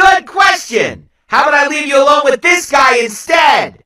Good question! How about I leave you alone with this guy instead?